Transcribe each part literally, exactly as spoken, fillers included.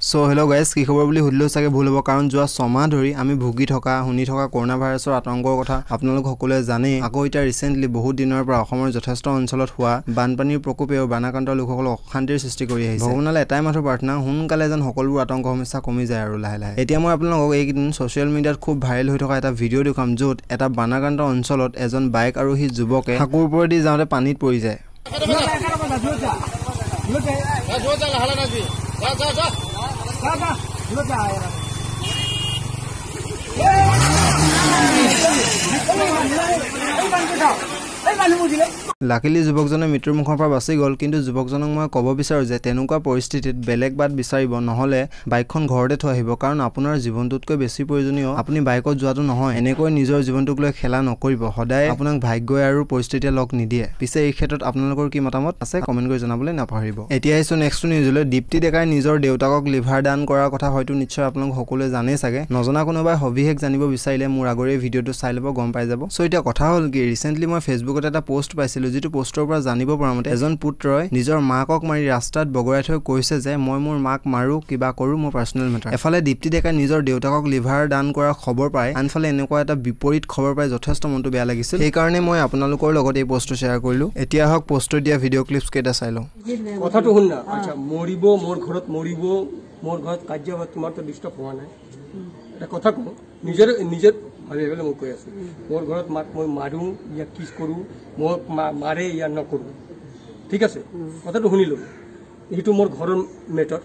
So hello' guys, কি খবৰ বুলি সুধিলেও চাগে ভুল হ'ব, কাৰণ যোৱা ছমাহ ধৰি আমি ভুগি থকা শুনি থকা কৰোনা ভাইৰাছৰ আতংকৰ কথা আপোনালোক সকলোৱে জানেই। আকৌ এতিয়া ৰিচেণ্টলি বহুত দিনৰ পৰা অসমৰ যথেষ্ট অঞ্চলত হোৱা বানপানীৰ প্ৰকোপেও বানাক্ৰান্ত লোকসকলক অশান্তিৰ সৃষ্টি কৰি আহিছে। ভগৱানলৈ এটাই মাথো প্ৰাৰ্থনা, সোনকালে যেন সকলোবোৰ আতংক সমস্যা কমি যায় আৰু লাহে লাহে। এতিয়া মই আপোনালোকক এইকেইদিন ছ'চিয়েল মিডিয়াত খুব ভাইৰেল হৈ থকা এটা ভিডিঅ' দেখুৱাম, য'ত এটা বানাক্ৰান্ত অঞ্চলত এজন বাইক আৰোহী যুৱকে সাঁকোৰ ওপৰেদি যাওঁতে পানীত পৰি যায়। লাকিলি যুৱকজনে মৃত্যুৰ মুখৰ পৰা বাচি গ'ল, কিন্তু যুৱকজনক মই ক'ব বিচাৰোঁ যে তেনেকুৱা পৰিস্থিতিত বেলেগ বাট বিচাৰিব, নহ'লে বাইকখন ঘৰতে থৈ আহিব, কাৰণ আপোনাৰ জীৱনটোতকৈ বেছি প্ৰয়োজনীয় আপুনি বাইকত যোৱাটো নহয়। এনেকৈ নিজৰ জীৱনটোক লৈ খেলা নকৰিব, সদায় আপোনাক ভাগ্যই আৰু পৰিস্থিতিয়ে লগ নিদিয়ে। পিছে এই ক্ষেত্ৰত আপোনালোকৰ কি মতামত আছে কমেণ্ট কৰি জনাবলৈ নাপাহৰিব। এতিয়া আহিছোঁ নেক্সট নিউজলৈ। দীপ্তি ডেকাই নিজৰ দেউতাকক লিভাৰ দান কৰাৰ কথা হয়তো নিশ্চয় আপোনালোক সকলোৱে জানেই চাগে। নজনা কোনোবাই সবিশেষ জানিব বিচাৰিলে মোৰ আগৰ এই ভিডিঅ'টো চাই ল'ব, গম পাই যাব। চ' এতিয়া কথা হ'ল কি, ৰিচেণ্টলি মই ফেচবুকত এটা পোষ্ট পাইছিলোঁ, যিটো পোষ্টৰ পৰা জানিব পৰা মতে এজন পুত্ৰই নিজৰ মাকক মাৰি ৰাস্তাত বগৰাই থৈ কৈছে যে মই মোৰ মাক মাৰো, কিবা কৰোঁ, মোৰ পাৰ্চনেল মেটাৰ। এফালে দীপ্তি ডেকাই নিজৰ দেউতাকক লিভাৰ দান কৰাৰ খবৰ পায়, আনফালে এনেকুৱা এটা বিপৰীত খবৰ পাই যথেষ্ট মনটো বেয়া লাগিছিল। সেইকাৰণে মই আপোনালোকৰ লগত এই পোষ্টটো শ্বেয়াৰ কৰিলোঁ। এতিয়া হওক পোষ্টটো দিয়া ভিডিঅ' ক্লিপছ কেইটা চাই লওঁ। কথাটো শুন না, আচ্ছা মৰিব, মোৰ ঘৰত মৰিব, মোৰ ঘৰত কাৰ্য হয়, তোমাৰতো ডিষ্টাৰ্ব হোৱা নাই। এটা কথা কওঁ, নিজৰ নিজৰ ভাবি পেলাই মই কৈ আছোঁ, মোৰ ঘৰত মাক মই মাৰোঁ ইয়াক কিছ কৰোঁ, মোক মাৰে ইয়াক নকৰোঁ, ঠিক আছে? কথাটো শুনিলোঁ, এইটো মোৰ ঘৰৰ মেটাৰ।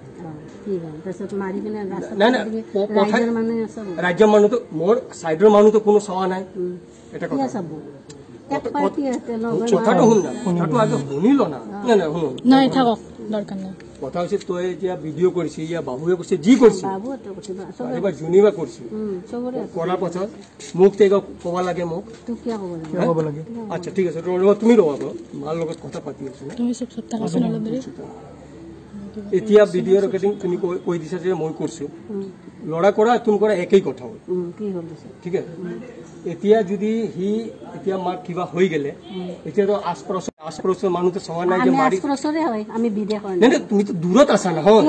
নাই নাই, ৰাজ্যৰ মানুহটো মোৰ ছাইডৰ মানুহটো কোনো চোৱা নাই। এটা কথা কথাটো শুন না, কথাটো আগে শুনি ল না। নাই নাই শুনো, নাই থাকক, দৰকাৰ নাই। কথা হৈছে তই এতিয়া ভিডিঅ' কৰিছে, ইয়া বাবুৱে কৰিছে, যি কৰিছে এইবাৰ জুনিবা কৰিছে, কৰাৰ পাছত মোক তেও ক'ব লাগে, মোক ক'ব লাগে। আচ্ছা ঠিক আছে, তুমি ৰ'বা, মাৰ লগত কথা পাতি আছো। এতিয়া ভিডিঅ' ৰেকৰ্ডিং তুমি কৈ দিছা যে মই কৰিছো, ল'ৰা কৰা তুমি কৰা একেই কথা হ'ল, ঠিক আছে? এতিয়া যদি সি এতিয়া মাক কিবা হৈ গেলে, এতিয়াতো আশ পৰশ আশ পৰশৰ মানুহটো চোৱা নাই যে মাৰি, নাই নাই তুমিতো দূৰত আছা না, হয়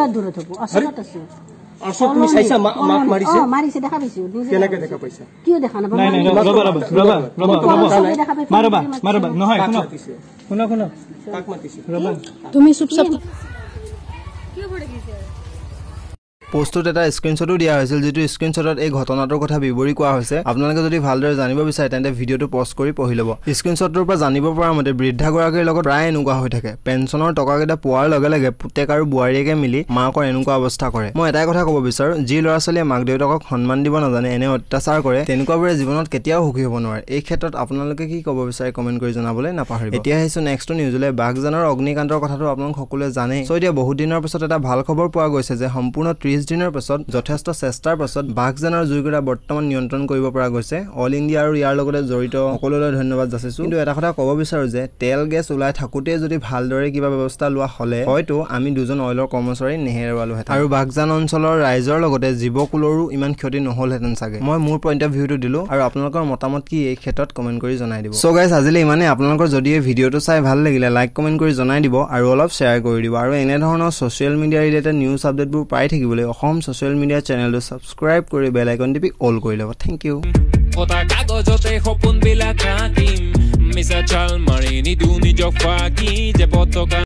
আচল তুমি চাইছা মাক মাৰিছে, মাৰিছে দেখা পাইছো, কেনেকে দেখা পাইছা? কিয় দেখা নাপাবা? নাই নাই ৰবা ৰবা ৰবা মাৰবা মাৰবা নহয়, শুনা শুনা শুনা কাক মাতিছে, ৰবা তুমি চুপচাপ। কিয় পড়ে গিয়েছে? পোষ্টত এটা স্ক্ৰীনশ্বটো দিয়া হৈছিল, যিটো স্ক্ৰীনশ্বটত এই ঘটনাটোৰ কথা বিৱৰি কোৱা হৈছে। আপোনালোকে যদি ভালদৰে জানিব বিচাৰে তেন্তে ভিডিঅ'টো পজ কৰি পঢ়ি ল'ব। স্ক্ৰীনশ্বটটোৰ পৰা জানিব পৰা মতে বৃদ্ধাগৰাকীৰ লগত প্ৰায় এনেকুৱা হৈ থাকে, পেঞ্চনৰ টকাকেইটা পোৱাৰ লগে লগে পুতেক আৰু বোৱাৰীয়েকে মিলি মাকৰ এনেকুৱা অৱস্থা কৰে। মই এটাই কথা ক'ব বিচাৰোঁ, যি ল'ৰা ছোৱালীয়ে মাক দেউতাকক সন্মান দিব নাজানে, এনে অত্যাচাৰ কৰে, তেনেকুৱাবোৰে জীৱনত কেতিয়াও সুখী হ'ব নোৱাৰে। এই ক্ষেত্ৰত আপোনালোকে কি ক'ব বিচাৰে কমেণ্ট কৰি জনাবলৈ নাপাহৰিব। এতিয়া আহিছোঁ নেক্সট নিউজলৈ। বাঘজানৰ অগ্নিকাণ্ডৰ কথাটো আপোনালোক সকলোৱে জানেই। চ' এতিয়া বহুত দিনৰ পিছত এটা ভাল খবৰ পোৱা গৈছে যে সম্পূৰ্ণ ত্ৰিশ দিনৰ পাছত যথেষ্ট চেষ্টাৰ পাছত বাঘজানৰ জুইকুৰা বৰ্তমান নিয়ন্ত্ৰণ কৰিব পৰা গৈছে। অল ইণ্ডিয়া আৰু ইয়াৰ লগতে জড়িত সকলোলৈ ধন্যবাদ যাচিছোঁ। কিন্তু এটা কথা ক'ব বিচাৰোঁ যে তেল গেছ ওলাই থাকোঁতে যদি ভালদৰে কিবা ব্যৱস্থা লোৱা হ'লে হয়তো আমি দুজন অইলৰ কৰ্মচাৰী নেহেৰুৱালোহেঁতেন, আৰু বাঘজান অঞ্চলৰ ৰাইজৰ লগতে জীৱকুলৰো ইমান ক্ষতি নহ'লহেঁতেন চাগে। মই মোৰ পইণ্ট অফ ভিউটো দিলোঁ, আৰু আপোনালোকৰ মতামত কি এই ক্ষেত্ৰত কমেণ্ট কৰি জনাই দিব। চ' গাইজ আজিলৈ ইমানে। আপোনালোকৰ যদি এই ভিডিঅ'টো চাই ভাল লাগিলে লাইক কমেণ্ট কৰি জনাই দিব, আৰু অলপ শ্বেয়াৰ কৰি দিব, আৰু এনেধৰণৰ ছ'চিয়েল মিডিয়া ৰিলেটেড নিউজ আপডেটবোৰ পাই থাকিবলৈ অসম ছ'চিয়েল মিডিয়া চেনেলটো ছাবস্ক্ৰাইব কৰি বেল আইকন টিপি অল কৰি ল'ব। Thank U. Otra কাগজতে সপোন বিলাক ৰাখিম, মিছা চাল মাৰি নিদু নিজক ফাঁকি যে পতকা